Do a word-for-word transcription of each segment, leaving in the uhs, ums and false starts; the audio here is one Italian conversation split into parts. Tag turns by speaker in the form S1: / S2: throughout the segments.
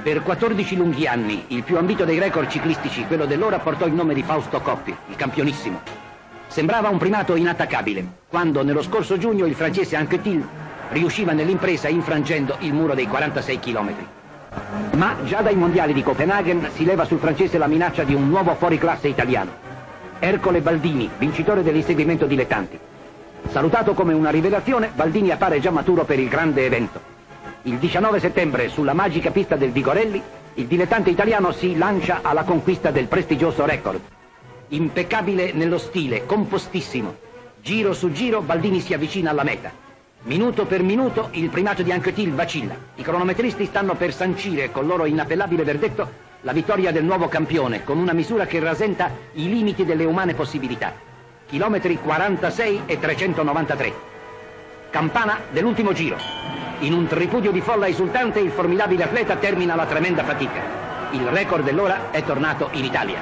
S1: Per quattordici lunghi anni, il più ambito dei record ciclistici, quello dell'ora, portò il nome di Fausto Coppi, il campionissimo. Sembrava un primato inattaccabile, quando nello scorso giugno il francese Anquetil riusciva nell'impresa infrangendo il muro dei quarantasei chilometri. Ma già dai mondiali di Copenaghen si leva sul francese la minaccia di un nuovo fuoriclasse italiano. Ercole Baldini, vincitore dell'inseguimento dilettanti. Salutato come una rivelazione, Baldini appare già maturo per il grande evento. Il diciannove settembre, sulla magica pista del Vigorelli, il dilettante italiano si lancia alla conquista del prestigioso record. Impeccabile nello stile, compostissimo. Giro su giro, Baldini si avvicina alla meta. Minuto per minuto, il primato di Anquetil vacilla. I cronometristi stanno per sancire, col loro inappellabile verdetto, la vittoria del nuovo campione, con una misura che rasenta i limiti delle umane possibilità. Chilometri quarantasei e trecentonovantatré. Campana dell'ultimo giro. In un tripudio di folla esultante, il formidabile atleta termina la tremenda fatica. Il record dell'ora è tornato in Italia.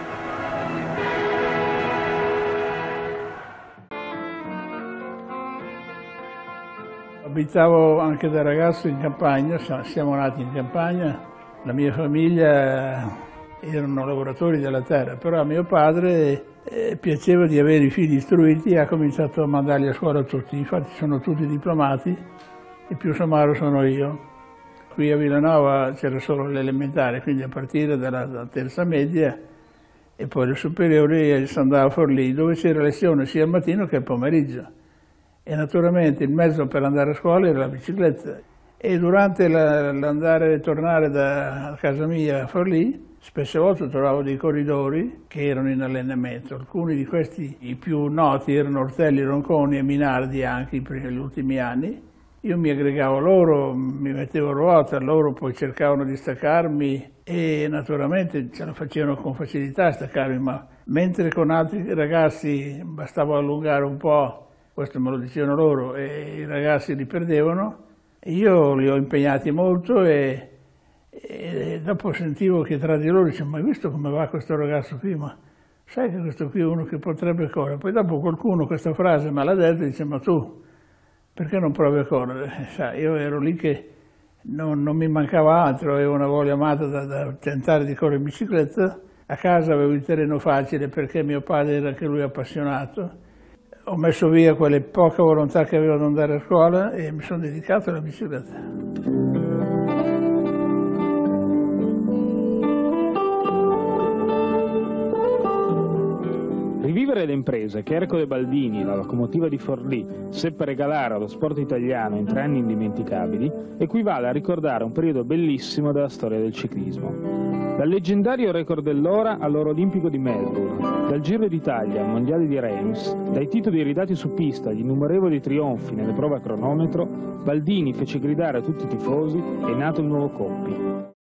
S2: Abitavo anche da ragazzo in campagna, siamo nati in campagna, la mia famiglia erano lavoratori della terra, però a mio padre eh, piaceva di avere i figli istruiti e ha cominciato a mandarli a scuola tutti, infatti sono tutti diplomati, il più somaro sono io. Qui a Villanova c'era solo l'elementare, quindi a partire dalla, dalla terza media e poi le superiori si andava a Forlì, dove c'era lezione sia al mattino che al pomeriggio. E naturalmente il mezzo per andare a scuola era la bicicletta. E durante l'andare e tornare da casa mia a Forlì, spesse volte trovavo dei corridori che erano in allenamento. Alcuni di questi, i più noti, erano Ortelli, Ronconi e Minardi anche negli ultimi anni. Io mi aggregavo a loro, mi mettevo a ruota, loro poi cercavano di staccarmi e naturalmente ce la facevano con facilità a staccarmi, ma mentre con altri ragazzi bastava allungare un po', questo me lo dicevano loro, e i ragazzi li perdevano, io li ho impegnati molto e, e dopo sentivo che tra di loro dicevano: ma hai visto come va questo ragazzo qui? Ma sai che questo qui è uno che potrebbe correre? Poi dopo qualcuno questa frase me l'ha detto e dice: ma tu perché non provi a correre? Sai, io ero lì che non, non mi mancava altro, avevo una voglia matta da, da tentare di correre in bicicletta. A casa avevo il terreno facile perché mio padre era anche lui appassionato. Ho messo via quelle poche volontà che avevo ad andare a scuola e mi sono dedicato alla bicicletta.
S3: Rivivere le imprese che Ercole Baldini, la locomotiva di Forlì, seppe regalare allo sport italiano in tre anni indimenticabili, equivale a ricordare un periodo bellissimo della storia del ciclismo. Dal leggendario record dell'ora all'oro olimpico di Melbourne, dal Giro d'Italia al Mondiale di Reims, dai titoli ridati su pista agli innumerevoli trionfi nelle prove a cronometro, Baldini fece gridare a tutti i tifosi: è nato il nuovo Coppi.